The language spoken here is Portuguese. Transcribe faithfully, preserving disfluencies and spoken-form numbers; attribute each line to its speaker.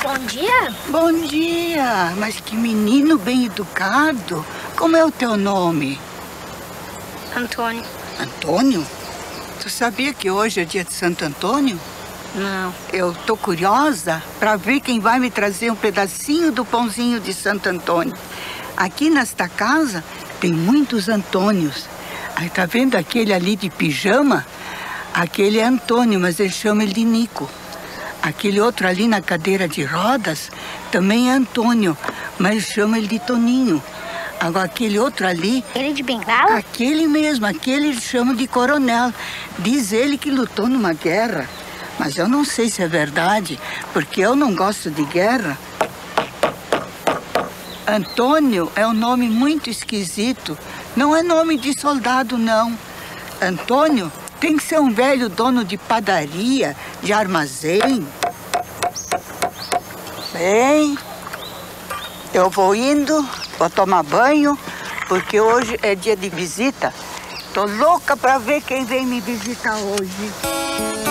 Speaker 1: Bom dia.
Speaker 2: Bom dia. Mas que menino bem educado. Como é o teu nome?
Speaker 1: Antônio.
Speaker 2: Antônio? Tu sabia que hoje é dia de Santo Antônio?
Speaker 1: Não.
Speaker 2: Eu tô curiosa para ver quem vai me trazer um pedacinho do pãozinho de Santo Antônio. Aqui nesta casa tem muitos Antônios. Aí tá vendo aquele ali de pijama? Aquele é Antônio, mas ele chama ele de Nico. Aquele outro ali na cadeira de rodas também é Antônio, mas chama ele de Toninho. Agora aquele outro ali...
Speaker 1: Ele de bengala?
Speaker 2: Aquele mesmo, aquele ele chama de coronel. Diz ele que lutou numa guerra. Mas eu não sei se é verdade, porque eu não gosto de guerra. Antônio é um nome muito esquisito. Não é nome de soldado, não. Antônio tem que ser um velho dono de padaria, de armazém. Bem, eu vou indo, vou tomar banho, porque hoje é dia de visita. Tô louca para ver quem vem me visitar hoje.